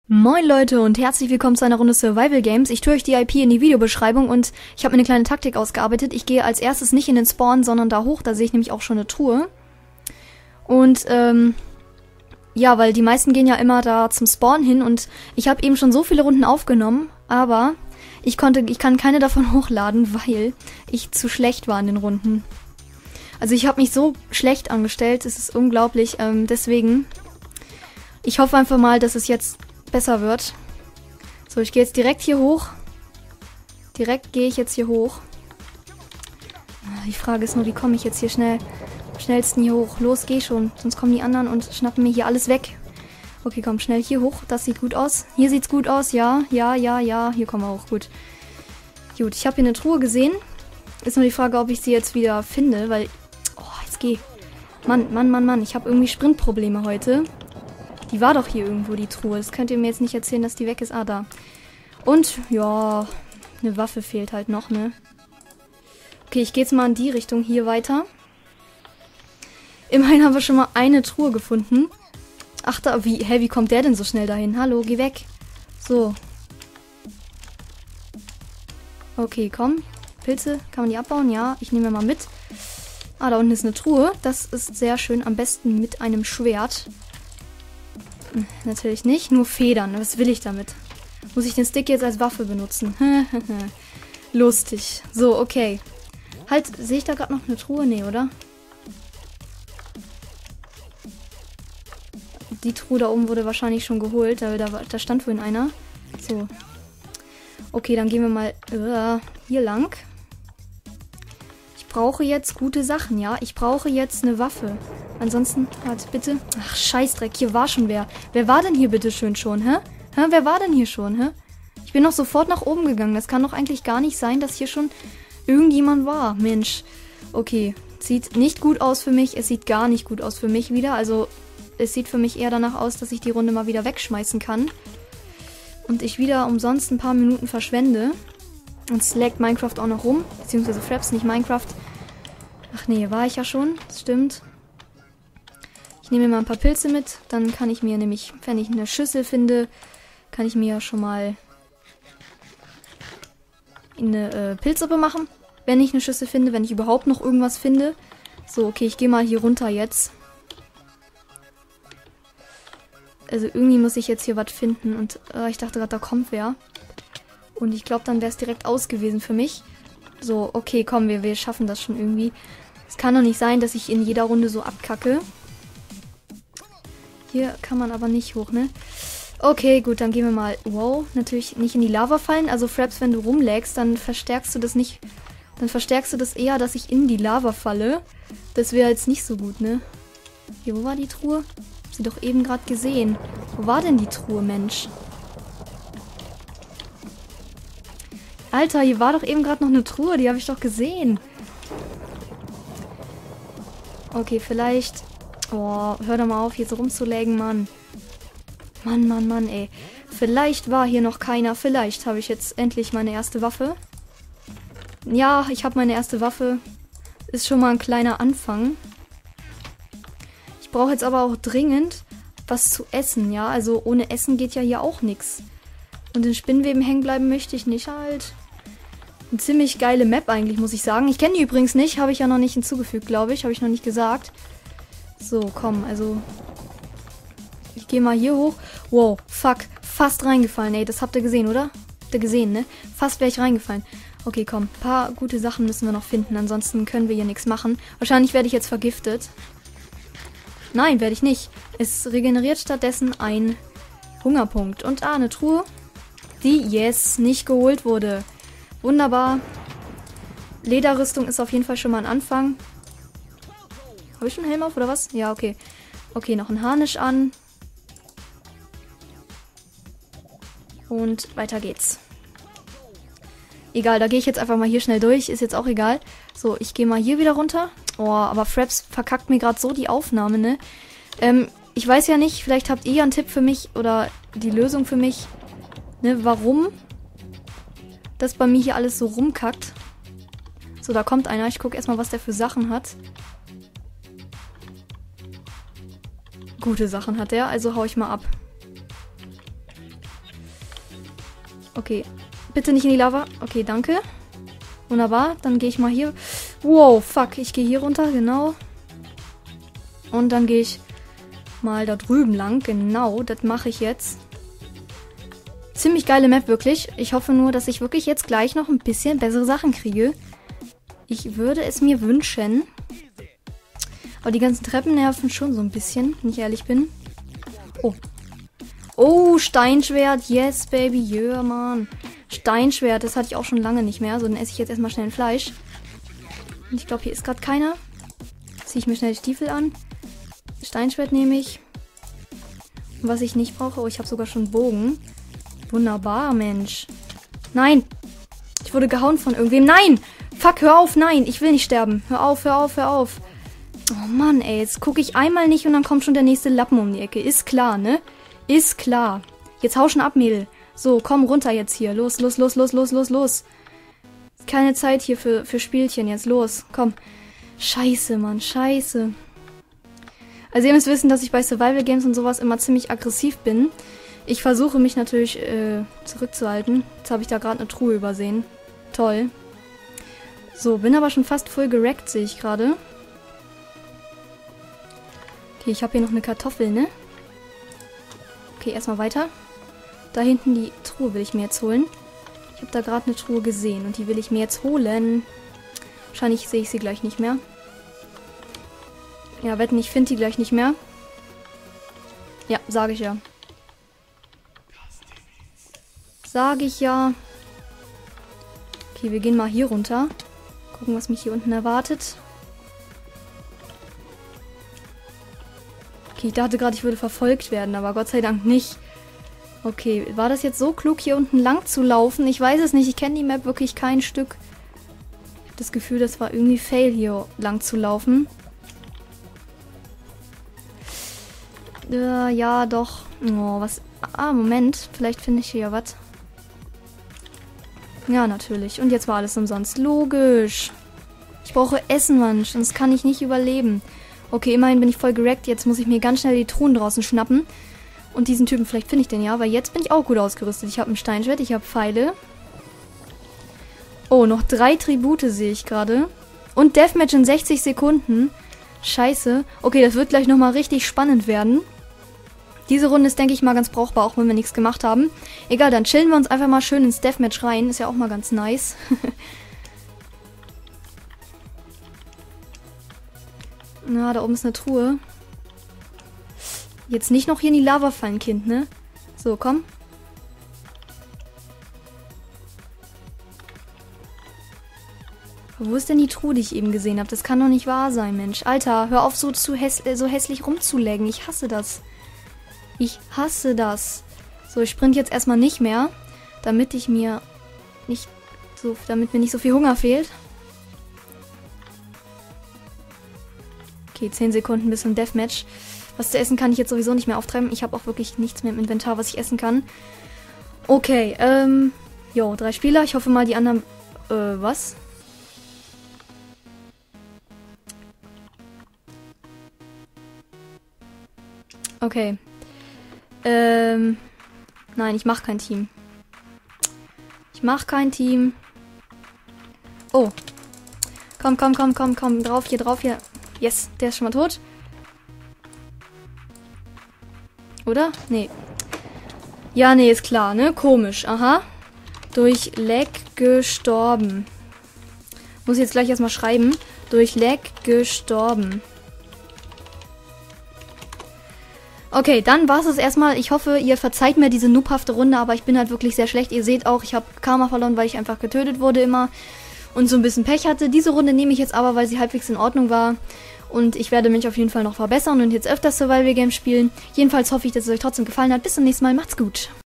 Moin Leute und herzlich willkommen zu einer Runde Survival Games. Ich tue euch die IP in die Videobeschreibung und ich habe mir eine kleine Taktik ausgearbeitet. Ich gehe als erstes nicht in den Spawn, sondern da hoch. Da sehe ich nämlich auch schon eine Truhe. Und ja, weil die meisten gehen ja immer da zum Spawn hin und ich habe eben schon so viele Runden aufgenommen, aber ich kann keine davon hochladen, weil ich zu schlecht war in den Runden. Also ich habe mich so schlecht angestellt, es ist unglaublich. Deswegen, ich hoffe einfach mal, dass es jetzt besser wird. So, ich gehe jetzt direkt hier hoch. Direkt gehe ich jetzt hier hoch. Die Frage ist nur, wie komme ich jetzt hier schnellsten hier hoch? Los, geh schon. Sonst kommen die anderen und schnappen mir hier alles weg. Okay, komm, schnell hier hoch. Das sieht gut aus. Hier sieht's gut aus. Ja. Hier kommen wir hoch. Gut. Gut, ich habe hier eine Truhe gesehen. Ist nur die Frage, ob ich sie jetzt wieder finde, weil... Oh, jetzt geh. Mann. Ich habe irgendwie Sprintprobleme heute. Die war doch hier irgendwo, die Truhe. Das könnt ihr mir jetzt nicht erzählen, dass die weg ist. Ah, da. Und, ja, eine Waffe fehlt halt noch, ne? Okay, ich gehe jetzt mal in die Richtung hier weiter. Immerhin haben wir schon mal eine Truhe gefunden. Ach, da, wie kommt der denn so schnell dahin? Hallo, geh weg. So. Okay, komm. Pilze, kann man die abbauen? Ja, ich nehme mal mit. Ah, da unten ist eine Truhe. Das ist sehr schön. Am besten mit einem Schwert. Natürlich nicht, nur Federn. Was will ich damit? Muss ich den Stick jetzt als Waffe benutzen? Lustig. So, okay. Halt, sehe ich da gerade noch eine Truhe? Nee, oder? Die Truhe da oben wurde wahrscheinlich schon geholt. Da stand vorhin einer. So. Okay, dann gehen wir mal hier lang. Ich brauche jetzt gute Sachen, ja? Ich brauche jetzt eine Waffe. Ansonsten, warte, bitte. Ach, Scheißdreck, hier war schon wer. Wer war denn hier bitte schön schon, hä? Wer war denn hier schon, hä? Ich bin doch sofort nach oben gegangen. Das kann doch eigentlich gar nicht sein, dass hier schon irgendjemand war. Mensch. Okay, sieht nicht gut aus für mich. Es sieht gar nicht gut aus für mich wieder. Also, es sieht für mich eher danach aus, dass ich die Runde mal wieder wegschmeißen kann. Und ich wieder umsonst ein paar Minuten verschwende. Und es laggt Minecraft auch noch rum. Beziehungsweise Fraps, nicht Minecraft. Ach nee, war ich ja schon. Das stimmt. Ich nehme mir mal ein paar Pilze mit. Dann kann ich mir nämlich, wenn ich eine Schüssel finde, kann ich mir schon mal eine Pilzsuppe machen. Wenn ich eine Schüssel finde, wenn ich überhaupt noch irgendwas finde. So, okay, ich gehe mal hier runter jetzt. Also irgendwie muss ich jetzt hier was finden. Und ich dachte gerade, da kommt wer. Und ich glaube, dann wäre es direkt aus gewesen für mich. So, okay, komm, wir schaffen das schon irgendwie. Es kann doch nicht sein, dass ich in jeder Runde so abkacke. Hier kann man aber nicht hoch, ne? Okay, gut, dann gehen wir mal... Wow, natürlich nicht in die Lava fallen. Also, Fraps, wenn du rumlägst, dann verstärkst du das nicht... Dann verstärkst du das eher, dass ich in die Lava falle. Das wäre jetzt nicht so gut, ne? Hier, wo war die Truhe? Hab sie doch eben gerade gesehen. Wo war denn die Truhe, Mensch? Alter, hier war doch eben gerade noch eine Truhe. Die habe ich doch gesehen. Okay, vielleicht... Oh, hör doch mal auf, hier so rumzulegen, Mann. Mann, ey. Vielleicht war hier noch keiner. Vielleicht habe ich jetzt endlich meine erste Waffe. Ja, ich habe meine erste Waffe. Ist schon mal ein kleiner Anfang. Ich brauche jetzt aber auch dringend was zu essen, ja? Also ohne Essen geht ja hier auch nichts. Und in Spinnweben hängen bleiben möchte ich nicht halt. Eine ziemlich geile Map eigentlich, muss ich sagen. Ich kenne die übrigens nicht. Habe ich ja noch nicht hinzugefügt, glaube ich. Habe ich noch nicht gesagt. So, komm, also... Ich gehe mal hier hoch. Wow, fuck. Fast reingefallen, ey. Das habt ihr gesehen, oder? Habt ihr gesehen, ne? Fast wäre ich reingefallen. Okay, komm. Ein paar gute Sachen müssen wir noch finden. Ansonsten können wir hier nichts machen. Wahrscheinlich werde ich jetzt vergiftet. Nein, werde ich nicht. Es regeneriert stattdessen ein Hungerpunkt. Und eine Truhe, die, yes, nicht geholt wurde. Wunderbar. Lederrüstung ist auf jeden Fall schon mal ein Anfang. Habe ich schon einen Helm auf, oder was? Ja, okay. Okay, noch ein Harnisch an. Und weiter geht's. Egal, da gehe ich jetzt einfach mal hier schnell durch. Ist jetzt auch egal. So, ich gehe mal hier wieder runter. Oh, aber Fraps verkackt mir gerade so die Aufnahme, ne? Ich weiß ja nicht, vielleicht habt ihr ja einen Tipp für mich oder die Lösung für mich, ne? Warum das bei mir hier alles so rumkackt. So, da kommt einer. Ich gucke erstmal, was der für Sachen hat. Gute Sachen hat er, also hau ich mal ab. Okay. Bitte nicht in die Lava. Okay, danke. Wunderbar. Dann gehe ich mal hier. Wow, fuck. Ich gehe hier runter, genau. Und dann gehe ich mal da drüben lang. Genau, das mache ich jetzt. Ziemlich geile Map, wirklich. Ich hoffe nur, dass ich wirklich jetzt gleich noch ein bisschen bessere Sachen kriege. Ich würde es mir wünschen. Aber die ganzen Treppen nerven schon so ein bisschen, wenn ich ehrlich bin. Oh. Oh, Steinschwert. Yes, baby. Yeah, Mann. Steinschwert, das hatte ich auch schon lange nicht mehr. So, dann esse ich jetzt erstmal schnell ein Fleisch. Und ich glaube, hier ist gerade keiner. Ziehe ich mir schnell die Stiefel an. Steinschwert nehme ich. Und was ich nicht brauche, oh, ich habe sogar schon einen Bogen. Wunderbar, Mensch. Nein. Ich wurde gehauen von irgendwem. Nein! Fuck, hör auf, nein. Ich will nicht sterben. Hör auf, hör auf, hör auf. Oh Mann, ey. Jetzt gucke ich einmal nicht und dann kommt schon der nächste Lappen um die Ecke. Ist klar, ne? Ist klar. Jetzt hau schon ab, Mädel. So, komm runter jetzt hier. Los, los, los, los, los, los, los. Keine Zeit hier für Spielchen. Jetzt los. Komm. Scheiße, Mann. Scheiße. Also ihr müsst wissen, dass ich bei Survival Games und sowas immer ziemlich aggressiv bin. Ich versuche mich natürlich zurückzuhalten. Jetzt habe ich da gerade eine Truhe übersehen. Toll. So, bin aber schon fast voll gerackt, sehe ich gerade. Okay, ich habe hier noch eine Kartoffel, ne? Okay, erstmal weiter. Da hinten die Truhe will ich mir jetzt holen. Ich habe da gerade eine Truhe gesehen und die will ich mir jetzt holen. Wahrscheinlich sehe ich sie gleich nicht mehr. Ja, wetten, ich finde die gleich nicht mehr. Ja, sage ich ja. Sage ich ja. Okay, wir gehen mal hier runter. Gucken, was mich hier unten erwartet. Okay, ich dachte gerade, ich würde verfolgt werden, aber Gott sei Dank nicht. Okay, war das jetzt so klug, hier unten lang zu laufen? Ich weiß es nicht, ich kenne die Map wirklich kein Stück. Ich habe das Gefühl, das war irgendwie fail, hier lang zu laufen. Ja, doch. Oh, was... Ah, Moment. Vielleicht finde ich hier ja was. Ja, natürlich. Und jetzt war alles umsonst. Logisch. Ich brauche Essen, Mann. Sonst kann ich nicht überleben. Okay, immerhin bin ich voll gerackt. Jetzt muss ich mir ganz schnell die Truhen draußen schnappen. Und diesen Typen, vielleicht finde ich den ja. Weil jetzt bin ich auch gut ausgerüstet. Ich habe ein Steinschwert, ich habe Pfeile. Oh, noch 3 Tribute sehe ich gerade. Und Deathmatch in 60 Sekunden. Scheiße. Okay, das wird gleich nochmal richtig spannend werden. Diese Runde ist, denke ich mal, ganz brauchbar, auch wenn wir nichts gemacht haben. Egal, dann chillen wir uns einfach mal schön ins Deathmatch rein. Ist ja auch mal ganz nice. Na, da oben ist eine Truhe. Jetzt nicht noch hier in die Lava fallen, Kind, ne? So, komm. Wo ist denn die Truhe, die ich eben gesehen habe? Das kann doch nicht wahr sein, Mensch. Alter, hör auf, so hässlich rumzuleggen. Ich hasse das. Ich hasse das. So, ich sprint jetzt erstmal nicht mehr, damit mir nicht so viel Hunger fehlt. Okay, 10 Sekunden bis zum Deathmatch. Was zu essen kann ich jetzt sowieso nicht mehr auftreiben. Ich habe auch wirklich nichts mehr im Inventar, was ich essen kann. Okay, jo, 3 Spieler. Ich hoffe mal, die anderen... was? Okay. Nein, ich mache kein Team. Ich mache kein Team. Oh. Komm, komm, komm, komm, komm. Drauf hier, drauf hier. Yes, der ist schon mal tot. Oder? Nee. Ja, nee, ist klar, ne? Komisch. Aha. Durch Lag gestorben. Muss ich jetzt gleich erstmal schreiben. Durch Lag gestorben. Okay, dann war es erstmal. Ich hoffe, ihr verzeiht mir diese noobhafte Runde, aber ich bin halt wirklich sehr schlecht. Ihr seht auch, ich habe Karma verloren, weil ich einfach getötet wurde immer und so ein bisschen Pech hatte. Diese Runde nehme ich jetzt aber, weil sie halbwegs in Ordnung war. Und ich werde mich auf jeden Fall noch verbessern und jetzt öfters Survival Games spielen. Jedenfalls hoffe ich, dass es euch trotzdem gefallen hat. Bis zum nächsten Mal. Macht's gut.